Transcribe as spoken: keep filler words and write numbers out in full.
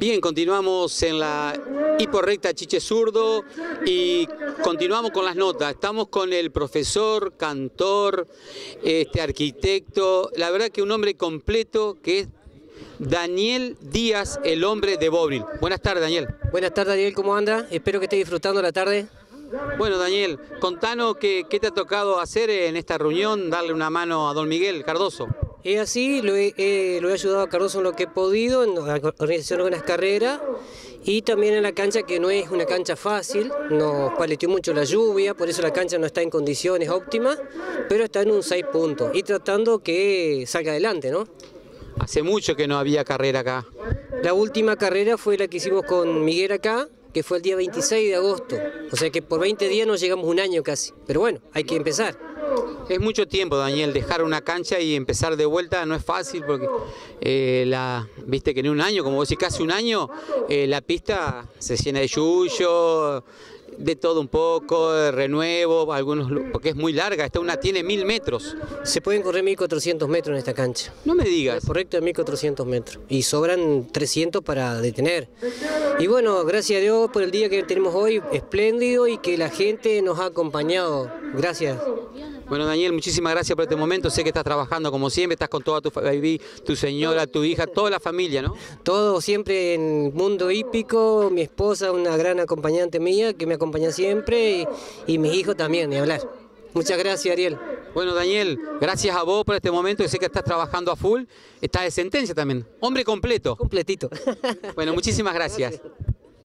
Bien, continuamos en la hiporrecta Chiche Zurdo y continuamos con las notas. Estamos con el profesor, cantor, este, arquitecto, la verdad que un hombre completo que es Daniel Díaz, el hombre de Bobril. Buenas tardes, Daniel. Buenas tardes, Daniel, ¿cómo anda? Espero que esté disfrutando la tarde. Bueno, Daniel, contanos qué, qué te ha tocado hacer en esta reunión, darle una mano a don Miguel Cardoso. Es así, lo he, eh, lo he ayudado a Cardoso en lo que he podido, en la organización de unas carreras y también en la cancha, que no es una cancha fácil, nos paleteó mucho la lluvia, por eso la cancha no está en condiciones óptimas, pero está en un seis puntos y tratando que salga adelante, ¿no? Hace mucho que no había carrera acá. La última carrera fue la que hicimos con Miguel acá, que fue el día veintiséis de agosto, o sea que por veinte días nos llegamos un año casi, pero bueno, hay que empezar. Es mucho tiempo, Daniel, dejar una cancha y empezar de vuelta no es fácil porque eh, la, viste que en un año, como vos decís, casi un año, eh, la pista se llena de yuyo, de todo un poco, de renuevo, algunos, porque es muy larga, esta una tiene mil metros. Se pueden correr mil cuatrocientos metros en esta cancha. No me digas. Correcto, de mil cuatrocientos metros. Y sobran trescientos para detener. Y bueno, gracias a Dios por el día que tenemos hoy, espléndido, y que la gente nos ha acompañado. Gracias. Bueno, Daniel, muchísimas gracias por este momento. Sé que estás trabajando como siempre, estás con toda tu baby, tu señora, tu hija, toda la familia, ¿no? Todo siempre en mundo hípico, mi esposa, una gran acompañante mía que me acompaña siempre, y, y mis hijos también, ni hablar. Muchas gracias, Ariel. Bueno, Daniel, gracias a vos por este momento, que sé que estás trabajando a full. Estás de sentencia también, hombre completo. Completito. Bueno, muchísimas gracias. Gracias.